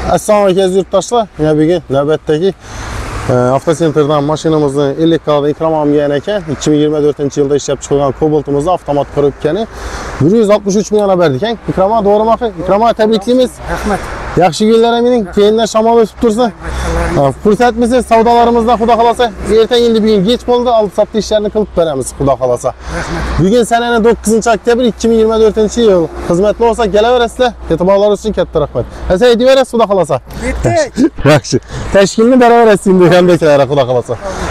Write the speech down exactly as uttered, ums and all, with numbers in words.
Assalomu alaykum aziz yurtdoshlar. Yana bugun navbatdagi avtosentrdan mashinamizni elektrikada Ikrom ham gelgan ekan. ikki ming yigirma to'rtinchi yilda ishlab chiqilgan Cobalt'imizni avtomat korobkani bir yuz oltmish uch million berdik ekan. Ikrom aka, to'g'rimi aka? Ikrom aka, tabriklaymiz. Rahmat. Yaxshi kunlar mening. Keyindan shamol o'tib tursin. Fursatmisiz savdolarimizda xudo xolasa ertaga endi bugun kech bo'ldi, oldi-sotti ishlarini qilib beramiz xudo xolasa. Bugun sananing to'qqizinchi oktyabr ikki ming yigirma to'rtinchi yil. Xizmatli bo'lsa kelaverasizlar. E'tiborlaringiz uchun katta rahmat. Asa aytaverasiz xudo xolasa. Bitti. Yaxshi. Tashkilni beraverasiz endi ham beklar xudo xolasa.